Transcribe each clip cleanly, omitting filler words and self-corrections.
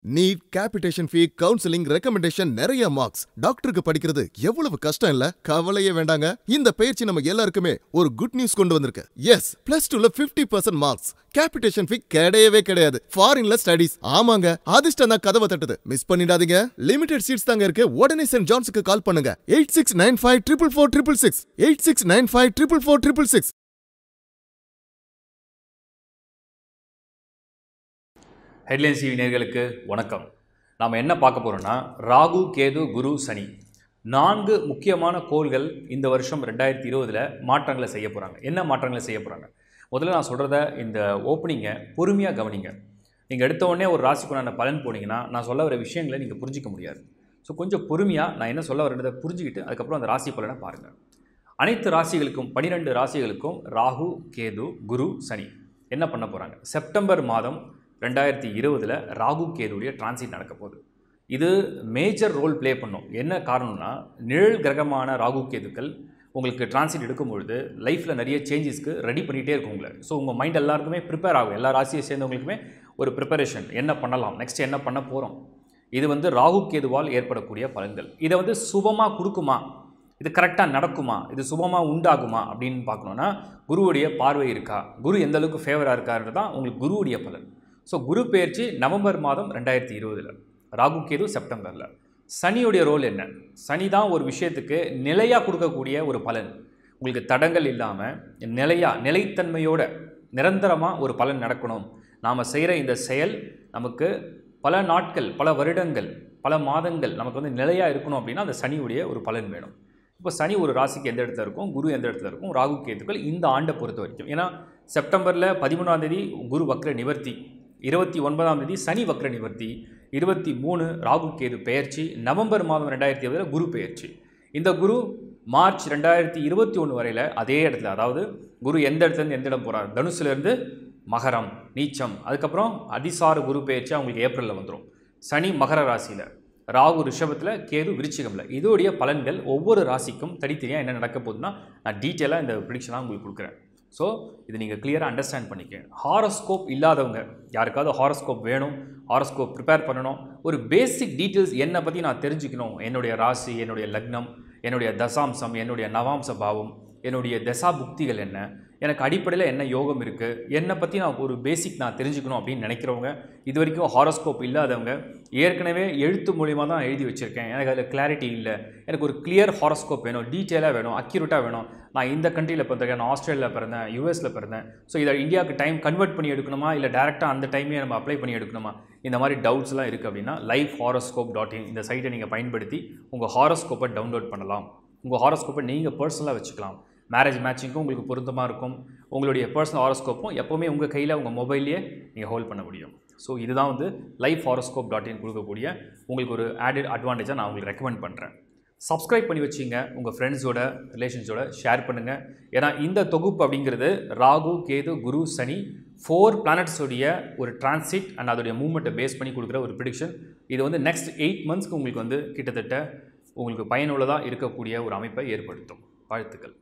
NEET, capitation fee, counselling, recommendation, நிறைய marks. டாக்டருக்கு படிக்கிறது எவ்வளவு கஷ்டம் இல்ல? கவலையே வேண்டாங்க. இந்த பயிற்சி நம்ம எல்லாருக்குமே ஒரு குட் நியூஸ் கொண்டு வந்திருக்கு. எஸ், +2ல 50% மார்க்ஸ். கேபிடேஷன் ஃபீ கிடையவே கிடையாது. ஃபாரின்ல ஸ்டடீஸ். ஆமாங்க, அதிர்ஷ்டம் தான் கதவை தட்டுது. மிஸ் பண்ணிடாதீங்க. லிமிடெட் சீட்ஸ் தாங்க இருக்கு. உடனே சென்ட் ஜான்ஸுக்கு கால் பண்ணுங்க. 8695444666 8695444666. ஹெட்லைன்ஸ் டிவி நேயர்களுக்கு வணக்கம். நாம் என்ன பார்க்க போகிறோம்னா, ராகு, கேது, குரு, சனி 4 முக்கியமான கோள்கள் இந்த வருஷம் 2020 மாற்றங்களை செய்ய போகிறாங்க. என்ன மாற்றங்களை செய்ய போகிறாங்க? முதல்ல நான் சொல்கிறத இந்த ஓப்பனிங்கை பொறுமையாக கவனிங்க. நீங்கள் எடுத்த உடனே ஒரு ராசிக்குண்டான பலன் போனீங்கன்னா நான் சொல்ல வர விஷயங்களை நீங்கள் புரிஞ்சிக்க முடியாது. ஸோ கொஞ்சம் பொறுமையாக நான் என்ன சொல்ல வரதை புரிஞ்சுக்கிட்டு அதுக்கப்புறம் அந்த ராசி பலனை பாருங்கள். அனைத்து ராசிகளுக்கும் 12 ராசிகளுக்கும் ராகு, கேது, குரு, சனி என்ன பண்ண போகிறாங்க? செப்டம்பர் மாதம் 2020 ராகு கேதுடைய டிரான்சிட் நடக்க போகுது. இது மேஜர் ரோல் ப்ளே பண்ணும். என்ன காரணம்னா, நிழல் கிரகமான ராகு கேதுக்கள் உங்களுக்கு டிரான்சிட் எடுக்கும்பொழுது லைஃப்பில் நிறைய சேஞ்சஸ்க்கு ரெடி பண்ணிகிட்டே இருக்கும் உங்களை. ஸோ உங்கள் மைண்ட் எல்லாருக்குமே ப்ரிப்பேர் ஆகும். எல்லா ராசியை சேர்ந்தவங்களுக்குமே ஒரு ப்ரிப்பரேஷன், என்ன பண்ணலாம், நெக்ஸ்ட் என்ன பண்ண போகிறோம். இது ராகு கேதுவால் ஏற்படக்கூடிய பலன்கள். இதை சுபமாக கொடுக்குமா, இது கரெக்டாக நடக்குமா, இது சுபமாக உண்டாகுமா அப்படின்னு பார்க்கணுன்னா குருவுடைய பார்வை இருக்கா, குரு எந்த அளவுக்கு ஃபேவராக இருக்காருன்றது தான் உங்களுக்கு குருவுடைய பலன். ஸோ குரு பெயர்ச்சி நவம்பர் மாதம் 2020, ராகு கேது செப்டம்பரில். சனியுடைய ரோல் என்ன? சனி தான் ஒரு விஷயத்துக்கு நிலையாக கொடுக்கக்கூடிய ஒரு பலன். உங்களுக்கு தடங்கள் இல்லாமல் நிலைத்தன்மையோட நிரந்தரமாக ஒரு பலன் நடக்கணும். நாம் செய்கிற இந்த செயல் நமக்கு பல நாட்கள், பல வருடங்கள், பல மாதங்கள் நமக்கு நிலையாக இருக்கணும் அப்படின்னா அந்த சனியுடைய ஒரு பலன் வேணும். இப்போ சனி ஒரு ராசிக்கு எந்த இடத்துல இருக்கும், குரு எந்த இடத்துல இருக்கும், ராகு கேதுக்கள் இந்த ஆண்டை பொறுத்த வரைக்கும். ஏன்னா செப்டம்பரில் 13ஆம் தேதி குரு வக்ர நிவர்த்தி, 29ஆம் தேதி சனி வக்ர நிவர்த்தி, 23 ராகு கேது பெயர்ச்சி, நவம்பர் மாதம் 2020 குரு பெயர்ச்சி. இந்த குரு மார்ச் 2021 வரையில் அதே இடத்துல, அதாவது குரு எந்த இடத்துலேருந்து எந்த இடம் போகிறார், தனுசுலேருந்து மகரம் நீச்சம், அதுக்கப்புறம் அதிசார குரு பெயர்ச்சி அவங்களுக்கு ஏப்ரலில் வந்துடும். சனி மகர ராசியில், ராகு ரிஷபத்தில், கேது விருச்சிகமில். இதோடைய பலன்கள் ஒவ்வொரு ராசிக்கும் தனித்தனியாக என்ன நடக்க போகுதுன்னா நான் டீட்டெயிலாக இந்த ப்ரிடிக்ஷனாக உங்களுக்கு கொடுக்குறேன். ஸோ இது நீங்கள் கிளியராக அண்டர்ஸ்டாண்ட் பண்ணிக்க. ஹாரோஸ்கோப் இல்லாதவங்க, யாருக்காவது ஹாரோஸ்கோப் வேணும், ஹாரோஸ்கோப் ப்ரிப்பேர் பண்ணணும், ஒரு பேசிக் டீட்டெயில்ஸ் என்னை பற்றி நான் தெரிஞ்சுக்கணும், என்னுடைய ராசி, என்னுடைய லக்னம், என்னுடைய தசாம்சம், என்னுடைய நவாம்ச பாவம், என்னுடைய தசா புக்திகள் என்ன, எனக்கு அடிப்படையில் என்ன யோகம் இருக்குது, என்னை பற்றி நான் ஒரு பேசிக் நான் தெரிஞ்சுக்கணும் அப்படின்னு நினைக்கிறவங்க, இது வரைக்கும் ஹாரோஸ்கோப் இல்லாதவங்க, ஏற்கனவே எழுத்து மூலிமா தான் எழுதி வச்சுருக்கேன், எனக்கு அதில் கிளாரிட்டி இல்லை, எனக்கு ஒரு கிளியர் ஹாரோஸ்கோப் வேணும், டீட்டெயிலாக வேணும், அக்யூரேட்டாக வேணும், நான் இந்த கண்ட்ரியில் பிறந்திருக்கேன், நான் ஆஸ்திரேலியாவில் பிறந்தேன், யூஎஸில் பிறந்தேன், ஸோ இதை இந்தியாவுக்கு டைம் கன்வெர்ட் பண்ணி எடுக்கணுமா, இல்லை டேரெக்டாக அந்த டைமே நம்ம அப்ளை பண்ணி எடுக்கணுமா, இந்த மாதிரி டவுட்ஸ்லாம் இருக்குது அப்படின்னா lifehoroscope.in இந்த சைட்டை நீங்கள் பயன்படுத்தி உங்கள் ஹாரோஸ்கோப்பை டவுன்லோட் பண்ணலாம். உங்கள் ஹாரோஸ்கோப்பை நீங்கள் பர்சனலாக வச்சுக்கலாம். மேரேஜ் மேட்சிங்க்கும் உங்களுக்கு பொருத்தமாக இருக்கும். உங்களுடைய பர்சனல் ஹாரோஸ்கோப்பும் எப்போவுமே உங்கள் கையில், உங்கள் மொபைல்லையே நீங்கள் ஹோல்ட் பண்ண முடியும். ஸோ இதுதான் lifehoroscope.in கொடுக்கக்கூடிய உங்களுக்கு ஒரு ஆடட் அட்வான்டேஜாக நான் உங்களுக்கு ரெக்கமெண்ட் பண்ணுறேன். சப்ஸ்கிரைப் பண்ணி வச்சிங்க, உங்கள் ஃப்ரெண்ட்ஸோட, ரிலேஷன்ஸோட ஷேர் பண்ணுங்கள். ஏன்னா இந்த தொகுப்பு அப்படிங்கிறது ராகு, கேது, குரு, சனி 4 பிளானட்ஸோடைய ஒரு டிரான்சிட் அண்ட் அதோடைய மூவ்மெண்ட்டை பேஸ் பண்ணி கொடுக்குற ஒரு ப்ரிடிக்ஷன். இது நெக்ஸ்ட் 8 மந்த்ஸ்க்கு உங்களுக்கு கிட்டத்தட்ட உங்களுக்கு பயனுள்ளதாக இருக்கக்கூடிய ஒரு அமைப்பை ஏற்படுத்தும். வாழ்த்துக்கள்.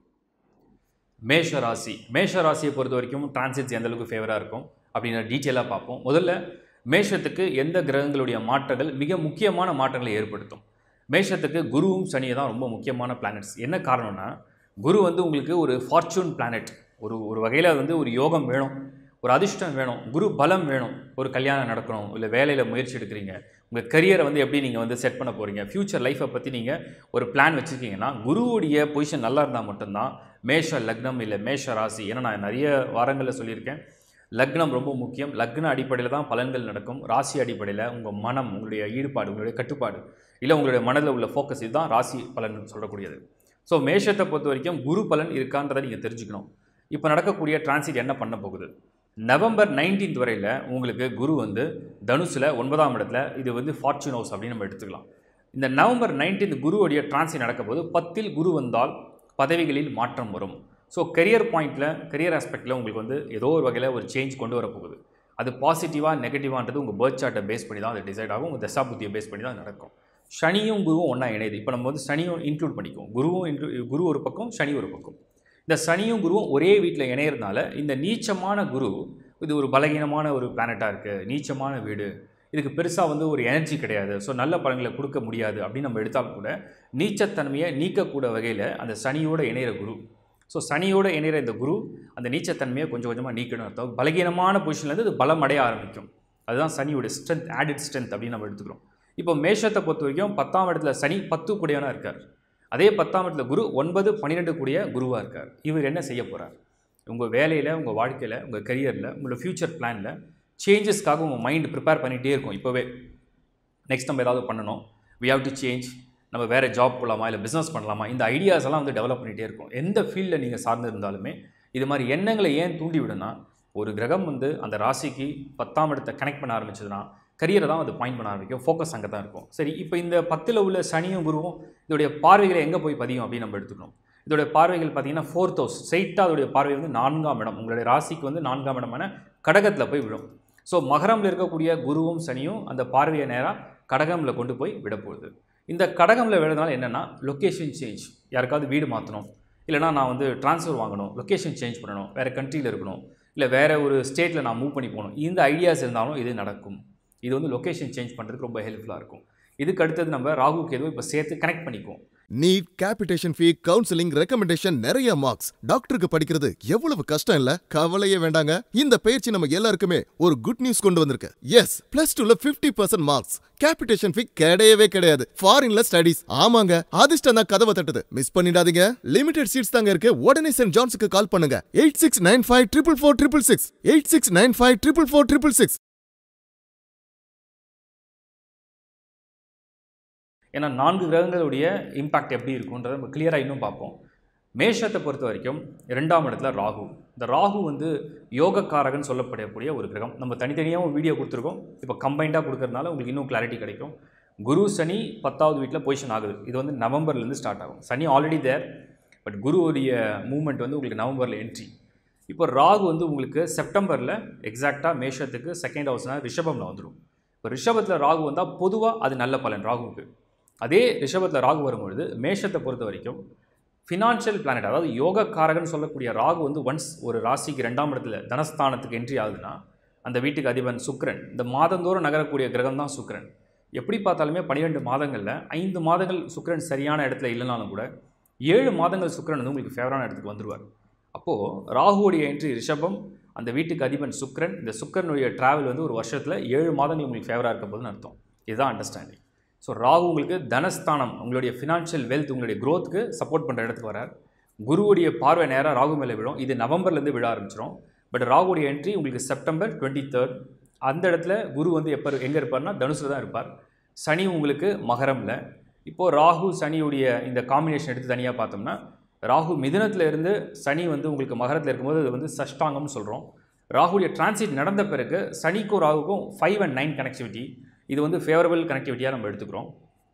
மேஷ ராசியை பொறுத்த வரைக்கும் டிரான்சிட்ஸ் எந்த அளவுக்கு ஃபேவராக இருக்கும் அப்படின்ற டீட்டெயிலாக பார்ப்போம். முதல்ல மேஷத்துக்கு எந்த கிரகங்களுடைய மாற்றங்கள் மிக முக்கியமான மாற்றங்களை ஏற்படுத்தும். மேஷத்துக்கு குருவும் சனியை தான் ரொம்ப முக்கியமான பிளானட்ஸ். என்ன காரணம்னா, குரு உங்களுக்கு ஒரு ஃபார்ச்சூன் பிளானட். ஒரு வகையில் ஒரு யோகம் வேணும், ஒரு அதிர்ஷ்டம் வேணும், குரு பலம் வேணும். ஒரு கல்யாணம் நடக்கணும், இல்லை வேலையில் முயற்சி எடுக்கிறீங்க, உங்கள் கரியரை எப்படி நீங்கள் செட் பண்ண போகிறீங்க, ஃப்யூச்சர் லைஃப்பை பற்றி நீங்கள் ஒரு பிளான் வச்சுருக்கீங்கன்னா குருவுடைய பொசிஷன் நல்லா இருந்தால் மட்டும்தான் மேஷ லக்னம் இல்லை மேஷ ராசி. ஏன்னா நான் நிறைய வாரங்களில் சொல்லியிருக்கேன், லக்னம் ரொம்ப முக்கியம். லக்ன அடிப்படையில் தான் பலன்கள் நடக்கும். ராசி அடிப்படையில் உங்கள் மனம், உங்களுடைய ஈடுபாடு, உங்களுடைய கட்டுப்பாடு, இல்லை உங்களுடைய மனதில் உள்ள ஃபோக்கஸ், இதுதான் ராசி பலன் சொல்லக்கூடியது. ஸோ மேஷத்தை பொறுத்த வரைக்கும் குரு பலன் இருக்கான்றதை நீங்கள் தெரிஞ்சுக்கணும். இப்போ நடக்கக்கூடிய டிரான்சிட் என்ன பண்ண போகுது? நவம்பர் 19 வரையில் உங்களுக்கு குரு தனுசில் 9ஆம் இடத்துல, இது ஃபார்ச்சூன் ஹவுஸ் அப்படின்னு நம்ம எடுத்துக்கலாம். இந்த நவம்பர் 19 குருவுடைய டிரான்சிட் நடக்கும்போது 10ல் குரு வந்தால் பதவிகளில் மாற்றம் வரும். ஸோ கரியர் பாயிண்டில், கரியர் ஆஸ்பெக்டில் உங்களுக்கு ஏதோ ஒரு வகையில் ஒரு சேஞ்ச் கொண்டு வரப்போகுது. அது பாசிட்டிவாக நெகட்டிவான்றது உங்கள் பர்த் சார்ட்டை பேஸ் பண்ணி தான் அது டிசைட் ஆகும். உங்கள் தசாபுத்தியை பேஸ் பண்ணி தான் நடக்கும். சனியும் குருவும் ஒன்றா இணையுது. இப்போ நம்ம சனியும் இன்க்ளூட் பண்ணிக்குவோம். குரு ஒரு பக்கம், சனி ஒரு பக்கம். இந்த சனியும் குருவும் ஒரே வீட்டில் இணையறதுனால இந்த நீச்சமான குரு இது ஒரு பலகீனமான ஒரு பிளானட்டாக இருக்குது, நீச்சமான வீடு, இதுக்கு பெருசாக வந்து ஒரு எனர்ஜி கிடையாது, ஸோ நல்ல பலன்களை கொடுக்க முடியாது அப்படின்னு நம்ம எடுத்தாலும் கூட நீச்சத்தன்மையை நீக்கக்கூட வகையில் அந்த சனியோட இணைகிற குரு. ஸோ சனியோட இணைகிற இந்த குரு அந்த நீச்சத்தன்மையை கொஞ்சம் கொஞ்சமாக நீக்கணும் அர்த்தம். பலகீனமான பொசிஷன்லேருந்து இது பலம் அடைய ஆரம்பிக்கும். அதுதான் சனியோட ஸ்ட்ரென்த், ஆடிட் ஸ்ட்ரென்த் அப்படின்னு நம்ம எடுத்துக்கிறோம். இப்போ மேஷத்தை பொறுத்த வரைக்கும் 10ஆம் இடத்துல சனி 10 கூடியவனாக இருக்கார். அதே 10ஆம் இடத்துல குரு 9, 12 கூடிய குருவாக இருக்கார். இவர் என்ன செய்ய போகிறார்? உங்கள் வேலையில், உங்கள் வாழ்க்கையில், உங்கள் கரியரில், உங்களோட ஃப்யூச்சர் பிளானில் சேஞ்சஸ்க்காக உங்கள் மைண்ட் ப்ரிப்பேர் பண்ணிகிட்டே இருக்கும். இப்போவே நெக்ஸ்ட் நம்ம ஏதாவது பண்ணணும், வி ஹவ் டு சேஞ்ச், நம்ம வேறு ஜாப் போகலாமா, இல்லை பிஸ்னஸ் பண்ணலாமா, இந்த ஐடியாஸ் எல்லாம் வந்து டெவலப் பண்ணிகிட்டே இருக்கும். எந்த ஃபீல்டில் நீங்கள் சார்ந்து இருந்தாலுமே இது மாதிரி எண்ணங்களை ஏன் தூண்டி விடுனா, ஒரு கிரகம் வந்து அந்த ராசிக்கு 10ஆம் இடத்தை கனெக்ட் பண்ண ஆரம்பிச்சதுன்னா கரியரை தான் அது பாயிண்ட் பண்ண ஆரம்பிக்கும். ஃபோக்கஸ் அங்கே தான் இருக்கும். சரி, இப்போ இந்த 10ல் உள்ள சனியும் குருவும் இதோடைய பார்வைகளை எங்கே போய் பதியும் அப்படின்னு நம்ம எடுத்துக்கணும். இதோடைய பார்வைகள் பார்த்தீங்கன்னா 4th ஹவுஸ், ஸ்ட்ரெயிட்டாக அதோடைய பார்வை வந்து 4ஆம் இடம், உங்களுடைய ராசிக்கு வந்து 4ஆம் இடமான கடகத்தில் போய் விடும். ஸோ மகரமில் இருக்கக்கூடிய குருவும் சனியும் அந்த பார்வையை நேராக கடகமில் கொண்டு போய் விடப்போகுது. இந்த கடகமில் விடுறதுனால என்னென்னா, லொக்கேஷன் சேஞ்ச், யாருக்காவது வீடு மாற்றணும், இல்லைனா நான் வந்து ட்ரான்ஸ்ஃபர் வாங்கணும், லொக்கேஷன் சேஞ்ச் பண்ணணும், வேறு கண்ட்ரியில் இருக்கணும், இல்லை வேறு ஒரு ஸ்டேட்டில் நான் மூவ் பண்ணி போகணும், இந்த ஐடியாஸ் இருந்தாலும் இது நடக்கும். இது வந்து லொக்கேஷன் சேஞ்ச் பண்ணுறதுக்கு ரொம்ப ஹெல்ப்ஃபுல்லாக இருக்கும். இதுக்கு அடுத்தது நம்ம ராகு கேது இப்போ சேர்த்து கனெக்ட் பண்ணிக்குவோம். NEET, capitation fee, counselling, recommendation, நிறைய மார்க்ஸ். டாக்டருக்கு படிக்கிறது எவ்வளவு கஷ்டம் இல்ல? கவலையே வேண்டாங்க. இந்த பயிற்சி நம்ம எல்லாருக்குமே ஒரு குட் நியூஸ் கொண்டு வந்திருக்கு. எஸ், +2ல 50% மார்க்ஸ். கேபிடேஷன் ஃபீ கிடையவே கிடையாது. ஃபாரின்ல ஸ்டடீஸ். ஆமாங்க, அதிர்ஷ்டம் தான் கதவை தட்டுது. மிஸ் பண்ணிடாதீங்க. லிமிடெட் சீட்ஸ் தாங்க இருக்கு. உடனே சென்ட் ஜான்ஸுக்கு கால் பண்ணுங்க. 8695444666 8695444666. ஏன்னா 4 கிரகங்களுடைய இம்பாக்ட் எப்படி இருக்குன்றதை நம்ம கிளியராக இன்னும் பார்ப்போம். மேஷத்தை பொறுத்த வரைக்கும் 2ஆம் இடத்துல ராகு. இந்த ராகு வந்து யோகக்காரகன் சொல்லப்படக்கூடிய ஒரு கிரகம். நம்ம தனித்தனியாக ஒரு வீடியோ கொடுத்துருக்கோம். இப்போ கம்பைண்டாக கொடுக்கறதுனால உங்களுக்கு இன்னும் கிளாரிட்டி கிடைக்கும். குரு சனி 10வது வீட்டில் பொசிஷன் ஆகுது. இது வந்து நவம்பர்லேருந்து ஸ்டார்ட் ஆகும். சனி ஆல்ரெடி தேர், பட் குருவுடைய மூவ்மெண்ட் வந்து உங்களுக்கு நவம்பரில் என்ட்ரி. இப்போ ராகு வந்து உங்களுக்கு செப்டம்பரில் எக்ஸாக்டாக மேஷத்துக்கு 2nd ஹவுஸ்னால் ரிஷபமில் வந்துடும். இப்போ ரிஷபத்தில் ராகு வந்தால் பொதுவாக அது நல்ல பலன் ராகுவுக்கு. அதே ரிஷபத்தில் ராகு வரும்பொழுது மேஷத்தை பொறுத்த வரைக்கும் ஃபினான்ஷியல் பிளானட், அதாவது யோகக்காரகன் சொல்லக்கூடிய ராகு வந்து ஒன்ஸ் ஒரு ராசிக்கு 2ஆம் இடத்துல தனஸ்தானத்துக்கு என்ட்ரி ஆகுதுன்னா அந்த வீட்டுக்கு அதிபன் சுக்கிரன். இந்த மாதந்தோறும் நகரக்கூடிய கிரகம் தான் சுக்கிரன். எப்படி பார்த்தாலுமே 12 மாதங்களில் 5 மாதங்கள் சுக்கிரன் சரியான இடத்துல இல்லைனாலும் கூட 7 மாதங்கள் சுக்கிரன் வந்து உங்களுக்கு ஃபேவரான இடத்துக்கு வந்துடுவார். அப்போது ராகுவுடைய என்ட்ரி ரிஷபம், அந்த வீட்டுக்கு அதிபன் சுக்கிரன். இந்த சுக்கிரனுடைய ட்ராவல் வந்து ஒரு வருஷத்தில் 7 மாதங்கள் உங்களுக்கு ஃபேவராக இருக்க போதுன்னு அர்த்தம். இதுதான் அண்டர்ஸ்டாண்டிங். ஸோ ராகு உங்களுக்கு தனஸ்தானம், உங்களுடைய ஃபினான்ஷியல் வெல்த், உங்களுடைய க்ரோத்துக்கு சப்போர்ட் பண்ணுற இடத்துக்கு வரார். குருவுடைய பார்வை நேராக ராகு மேலே விடும். இது நவம்பர்லேருந்து விழ ஆரம்பிச்சிடும். பட் ராகுடைய என்ட்ரி உங்களுக்கு செப்டம்பர் 23rd. அந்த இடத்துல குரு வந்து எங்கே இருப்பார்னா தனுசில் தான் இருப்பார். சனி உங்களுக்கு மகரமில். இப்போது ராகு சனியுடைய இந்த காம்பினேஷன் எடுத்து தனியாக பார்த்தோம்னா, ராகு மிதுனத்தில் இருந்து சனி வந்து உங்களுக்கு மகரத்தில் இருக்கும்போது அது வந்து சஷ்டாங்கம்னு சொல்கிறோம். ராகுடைய டிரான்சிட் நடந்த பிறகு சனிக்கும் ராகுக்கும் 5 and 9 கனெக்டிவிட்டி, இது வந்து ஃபேவரபிள் கனெக்டிவிட்டியாக நம்ம எடுத்துக்கிறோம்.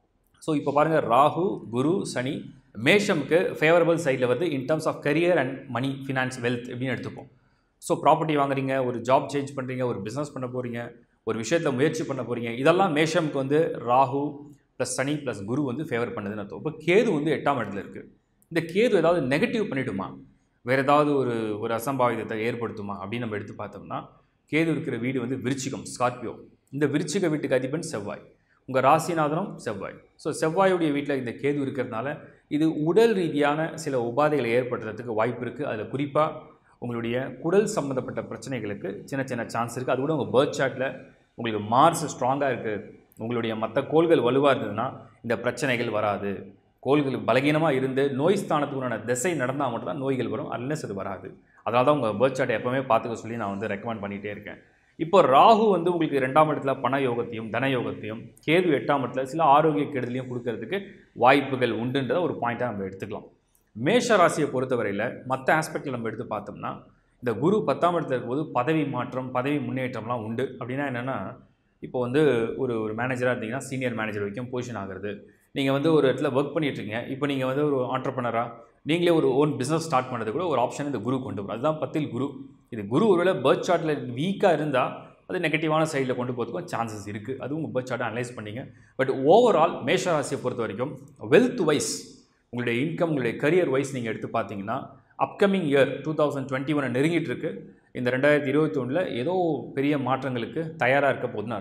ஸோ இப்போ பாருங்கள், ராகு குரு சனி மேஷமுக்கு ஃபேவரபிள் சைடில் வருது in terms of career and money, finance, wealth இப்படின்னு எடுத்துப்போம். ஸோ ப்ராப்பர்ட்டி வாங்குறீங்க, ஒரு ஜாப் சேஞ்ச் பண்ணுறீங்க, ஒரு பிஸ்னஸ் பண்ண போகிறீங்க, ஒரு விஷயத்தில் முயற்சி பண்ண போகிறீங்க, இதெல்லாம் மேஷமுக்கு வந்து ராகு ப்ளஸ் சனி ப்ளஸ் குரு வந்து ஃபேவர் பண்ணுதுன்னு அர்த்தம். இப்போ கேது வந்து 8ஆம் இடத்துல இருக்குது. இந்த கேது ஏதாவது நெகட்டிவ் பண்ணிவிடுமா, வேறு ஏதாவது ஒரு அசம்பாவிதத்தை ஏற்படுத்துமா அப்படின்னு நம்ம எடுத்து பார்த்தோம்னா, கேது இருக்கிற வீடு வந்து விருச்சிகம், ஸ்கார்பியோ. இந்த விருச்சிக வீட்டுக்கு அதிபன் செவ்வாய், உங்கள் ராசிநாதனும் செவ்வாய். ஸோ செவ்வாயுடைய வீட்டில் இந்த கேது இருக்கிறதுனால இது உடல் ரீதியான சில உபாதைகளை ஏற்படுத்துறதுக்கு வாய்ப்பு இருக்குது. அதில் குறிப்பாக உங்களுடைய குடல் சம்மந்தப்பட்ட பிரச்சனைகளுக்கு சின்ன சின்ன சான்ஸ் இருக்குது. அது கூட உங்கள் பர்த் சார்ட்டில் உங்களுக்கு மார்ஸ் ஸ்ட்ராங்காக இருக்குது, உங்களுடைய மற்ற கோள்கள் வலுவாக இருந்ததுன்னா இந்த பிரச்சனைகள் வராது. கோள்கள் பலகீனமாக இருந்து நோய் ஸ்தானத்துக்குண்டான திசை நடந்தால் மட்டும்தான் நோய்கள் வரும், அன்லெஸ் அது வராது. அதனால தான் உங்கள் பர்த் சார்ட்டை எப்போவுமே பார்த்துக்க சொல்லி நான் வந்து ரெக்கமெண்ட் பண்ணிகிட்டே இருக்கேன். இப்போ ராகு வந்து உங்களுக்கு 2ஆம் இடத்துல பண யோகத்தையும் தன யோகத்தையும், கேது 8ஆம் இடத்துல சில ஆரோக்கிய கெடுதலையும் கொடுக்கறதுக்கு வாய்ப்புகள் உண்டுன்றத ஒரு பாயிண்ட்டாக நம்ம எடுத்துக்கலாம். மேஷ ராசியை பொறுத்தவரையில் மற்ற ஆஸ்பெக்டில் நம்ம எடுத்து பார்த்தோம்னா, இந்த குரு 10ஆம் இடத்துல இருக்கும்போது பதவி மாற்றம், பதவி முன்னேற்றம்லாம் உண்டு. அப்படின்னா என்னென்னா, இப்போ வந்து ஒரு மேனேஜராக இருந்தீங்கன்னா சீனியர் மேனேஜர் வரைக்கும் பொசிஷன் ஆகிறது. நீங்கள் வந்து ஒரு இடத்துல ஒர்க் பண்ணிட்டுருக்கீங்க, இப்போ நீங்கள் வந்து ஒரு ஆண்டர்ப்ரனராக நீங்களே ஒரு ஓன் பிஸ்னஸ் ஸ்டார்ட் பண்ணுறது கூட ஒரு ஆப்ஷன் இந்த குரு கொண்டு வரும். அதுதான் 10ல் குரு. இது குரு ஒருவேளை பர்த் சார்ட்டில் வீக்காக இருந்தால் அது நெகட்டிவான சைடில் கொண்டு போகிறதுக்கும் சான்சஸ் இருக்குது. அதுவும் உங்கள் பர்த் சார்ட்டை அனலைஸ் பண்ணிங்க. பட் ஓவரால் மேஷ ராசியை பொறுத்த வரைக்கும் வெல்த் வைஸ், உங்களுடைய இன்கம், உங்களுடைய கரியர் வைஸ் நீங்கள் எடுத்து பார்த்தீங்கன்னா, அப்கமிங் இயர் 2021 நெருங்கிட்டு இருக்கு. இந்த 2021 ஏதோ பெரிய மாற்றங்களுக்கு தயாராக இருக்க போதுன்னு அர்த்தம்.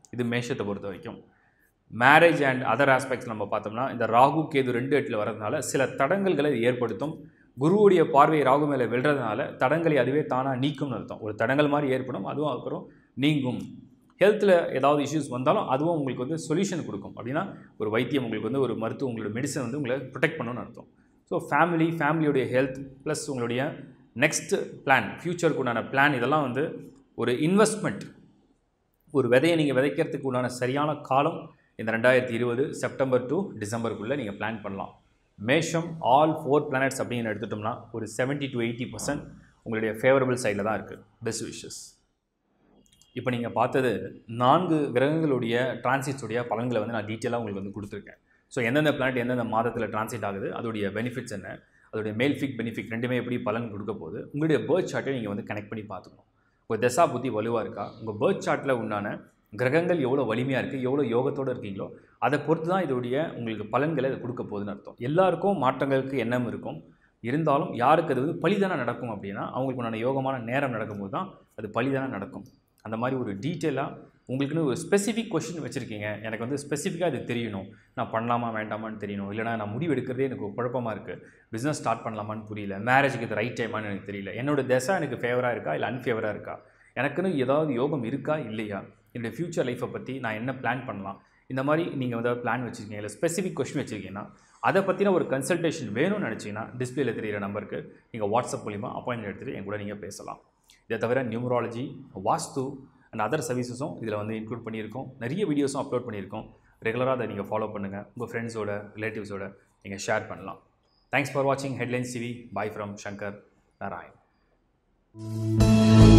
இது மேஷத்தை பொறுத்த வரைக்கும். மேரேஜ் அண்ட் அதர் ஆஸ்பெக்ட்ஸ் நம்ம பார்த்தோம்னா இந்த ராகு கேது 2-8 வரதுனால சில தடங்கல்களை ஏற்படுத்தும். குருவுடைய பார்வை ராகு மேலே விழுறதுனால தடங்களை அதுவே தானாக நீக்கும்னு அர்த்தம். ஒரு தடங்கள் மாதிரி ஏற்படும், அதுவும் அப்புறம் நீங்கும். ஹெல்த்தில் ஏதாவது இஷ்யூஸ் வந்தாலும் அதுவும் உங்களுக்கு வந்து சொல்யூஷன் கொடுக்கும். அப்படின்னா ஒரு வைத்தியம் உங்களுக்கு வந்து ஒரு மருத்துவம், உங்களோட மெடிசன் வந்து உங்களை ப்ரொடெக்ட் பண்ணணும்னு அர்த்தம். ஸோ ஃபேமிலியோடைய ஹெல்த் ப்ளஸ் உங்களுடைய நெக்ஸ்ட் பிளான், ஃப்யூச்சருக்கு உண்டான பிளான், இதெல்லாம் வந்து ஒரு இன்வெஸ்ட்மெண்ட். ஒரு விதையை நீங்கள் விதைக்கிறதுக்கு உண்டான சரியான காலம் இந்த 2020 செப்டம்பர் டு டிசம்பருக்குள்ளே நீங்கள் பிளான் பண்ணலாம். மேஷம் ஆல் 4 பிளானட்ஸ் அப்படின்னு எடுத்துட்டோம்னா ஒரு 70 to 80% உங்களுடைய ஃபேவரபிள் சைடில் தான் இருக்குது. Best wishes. இப்போ நீங்கள் பார்த்தது 4 கிரகங்களுடைய டிரான்சிட்ஸுடைய பலன்களை வந்து நான் டீட்டெயிலாக உங்களுக்கு வந்து கொடுத்துருக்கேன். ஸோ எந்தெந்த பிளானட் எந்தெந்த மாதத்தில் டிரான்சிட் ஆகுது, அதோடைய பெனிஃபிட்ஸ் என்ன, அதோடைய மேல்ஃபிக் பெனிஃபிட் ரெண்டுமே எப்படி பலன் கொடுக்க போகுது, உங்களுடைய பர்த் சார்ட்டை நீங்கள் வந்து கனெக்ட் பண்ணி பார்த்துக்கணும். உங்கள் தசா புத்தி வலுவாக இருக்கா, உங்கள் பர்த் சார்ட்டில் உண்டான கிரகங்கள் எவ்வளோ வலிமையாக இருக்குது, எவ்வளோ யோகத்தோடு இருக்கீங்களோ அதை பொறுத்து தான் இதோடைய உங்களுக்கு பலன்களை அது கொடுக்க போகுதுன்னு அர்த்தம். எல்லாருக்கும் மாற்றங்களுக்கு எண்ணம் இருக்கும், இருந்தாலும் யாருக்கு அது வந்து பலிதான நடக்கும் அப்படின்னா அவங்களுக்கு உண்டான யோகமான நேரம் நடக்கும்போது தான் அது பலிதான நடக்கும். அந்த மாதிரி ஒரு டீட்டெயிலாக உங்களுக்குன்னு ஒரு ஸ்பெசிஃபிக் கொஷின் வச்சுருக்கீங்க. எனக்கு வந்து ஸ்பெசிஃபிக்காக இது தெரியணும், நான் பண்ணலாமா வேண்டாமான்னு தெரியணும், இல்லைனா நான் முடிவு எடுக்கிறதே எனக்கு குழப்பமாக இருக்குது, பிஸ்னஸ் ஸ்டார்ட் பண்ணலாமான்னு புரியல, மேரேஜுக்கு இது ரைட் டைமான்னு எனக்கு தெரியல, என்னோட தசை எனக்கு ஃபேவராக இருக்கா இல்லை அன்ஃபேவராக இருக்கா, எனக்குன்னு ஏதாவது யோகம் இருக்கா இல்லையா, என்னுடைய ஃப்யூச்சர் லைஃப்பை பற்றி நான் என்ன பிளான் பண்ணலாம், இந்த மாதிரி நீங்கள் ஏதாவது பிளான் வச்சுருக்கீங்க இல்லை ஸ்பெசிஃபிக் கொஷின் வச்சுருக்கீங்கன்னா அதை பற்றின ஒரு கன்சல்டேஷன் வேணும்னு நினச்சிங்கன்னா டிஸ்பிளேல தெரிகிற நம்பருக்கு நீங்கள் வாட்ஸ்அப் மூலிமா அப்பாயின்மெண்ட் எடுத்துகிட்டு என் கூட நீங்கள் பேசலாம். இதை தவிர நியூமராலஜி, வாஸ்து அண்ட் அதர் சர்வீசஸும் இதில் வந்து இன்க்ளூட் பண்ணியிருக்கோம். நிறைய வீடியோஸும் அப்லோட் பண்ணியிருக்கோம். ரெகுலராக அதை நீங்கள் ஃபாலோ பண்ணுங்கள். உங்கள் ஃப்ரெண்ட்ஸோட ரிலேட்டிவ்ஸோட நீங்கள் ஷேர் பண்ணலாம். தேங்க்ஸ் ஃபார் வாட்சிங் headlines TV. Bye from Shankar Narayan.